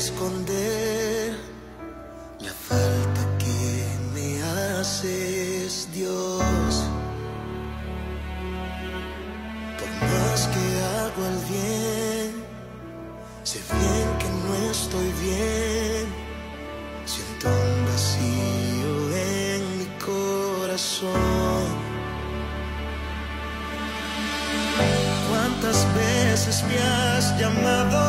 esconder la falta que me haces, Dios. Por más que hago el bien, sé bien que no estoy bien. Siento un vacío en mi corazón. ¿Cuántas veces me has llamado